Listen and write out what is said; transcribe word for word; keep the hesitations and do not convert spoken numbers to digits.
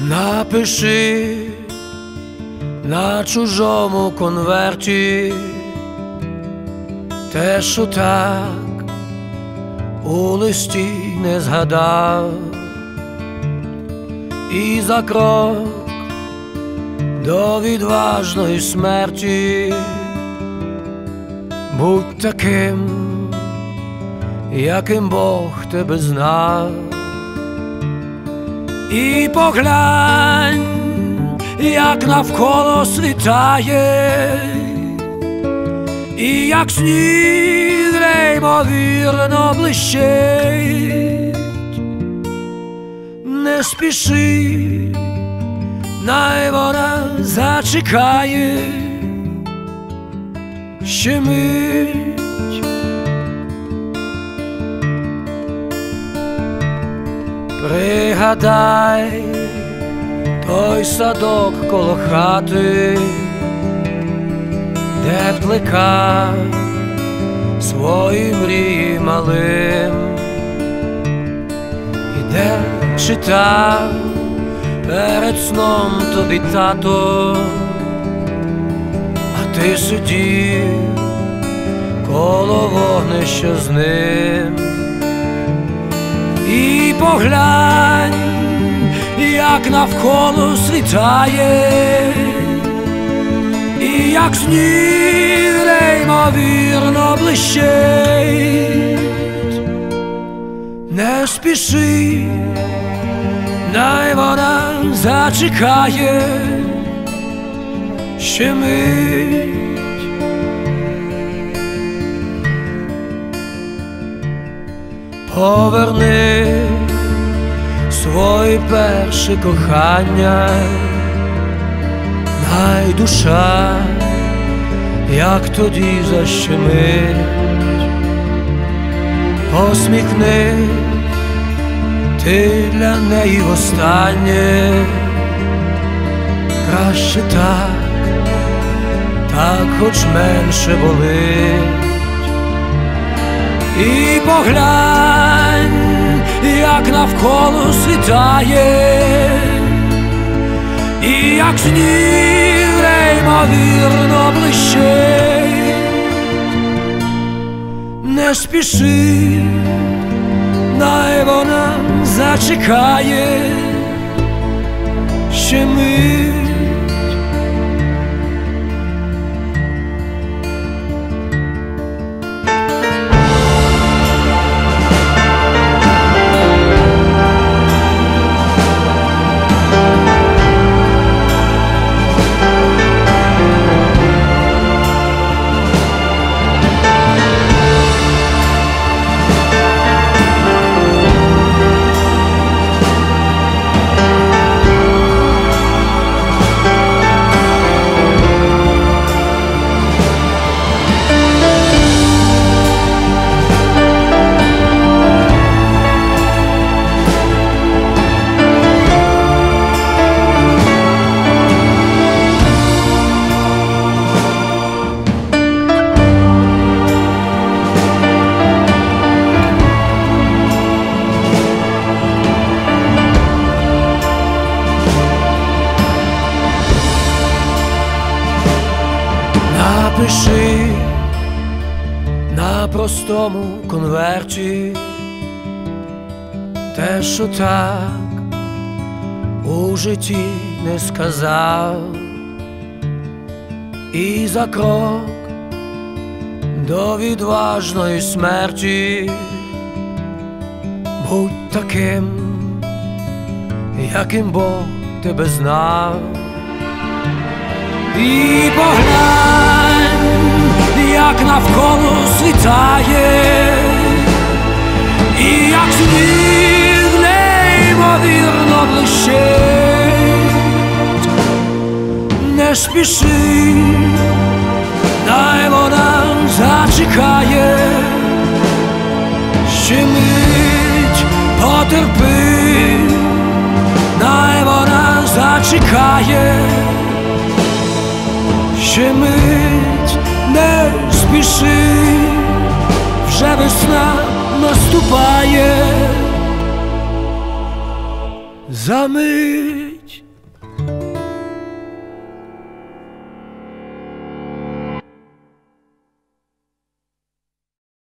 Напиши на чужому конверті те, що так у листі не згадав, і за крок до відважної смерті будь таким, яким Бог тебе знав. І поглянь, як навколо світає, і як сніг неймовірно блищить. Не спіши, най вона зачекає ще мить. Пригадай той садок коло хати, де плекав свої мрії малим, і де читав перед сном тобі тато, а ти сидів коло вогнища з ним. І поглянь, як навколо світає, і як сніг неймовірно блищить. Не спіши, най вона зачекає ще мить. Поверни свої перші кохання, най душа, як тоді защемить. Посміхнись ти для неї востаннє, краще так, так хоч менше болить. І поглянь, як навколо світає, і як сніг неймовірно блищить. Не спіши, най вона зачекає ще мить. Напиши на простому конверті те, що так у житті не сказав, і за крок до відважної смерті будь таким, яким Бог тебе знав. І поглянь, як навколо світає, і як сніг неймовірно блищить. Не спіши, най вона зачекає ще мить. Потерпи, най вона зачекає ще мить. Не спіши, вже весна наступає за мить.